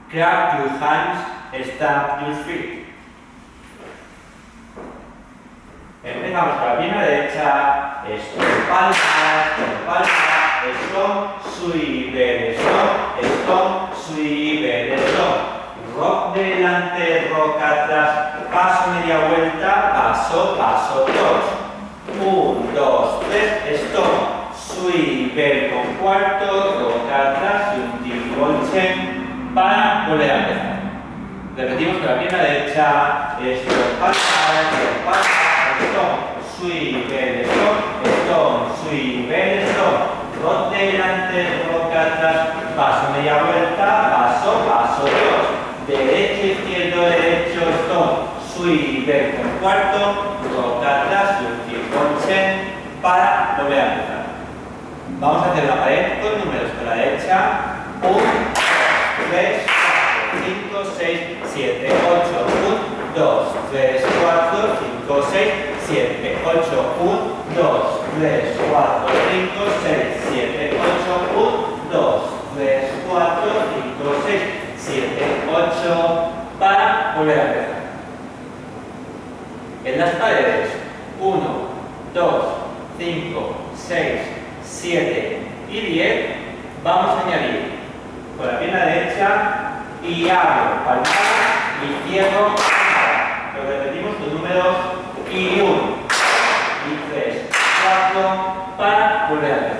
Clap your hands, stamp your feet. Empezamos con la pierna derecha, palmas, stomp, swivel, stomp, swivel, stomp. Rock delante, rock atrás, paso media vuelta, paso, paso, touch. 1, 2, 3, stomp, swivel con cuarto, rock atrás y un tirol chain para volver a empezar. Repetimos con la pierna derecha, palmas, stomp, swivel, stomp, swivel, stomp. Rock delante, rock atrás, paso media vuelta, paso, paso, touch. Derecho, izquierdo, derecho, stomp, swivel con cuarto, rock atrás y un tirol chain para volver a empezar. Vamos a hacer la pared con números con la derecha. 1, 2, 3, 4, 5, 6, 7, 8, 1, 2, 3, 4, 5, 6, 7, 8, 1, 2, 3, 4, 5, 6, 7, 8, 1, 2, 3, 4, 5, 6, 7, 8, para volver a empezar. En las paredes, 1, 2, 5, 6, 7 y 10, vamos a añadir con la pierna derecha y abro palmada y cierro palmada. Lo repetimos con números y 1, y 3, 4, para volver a empezar.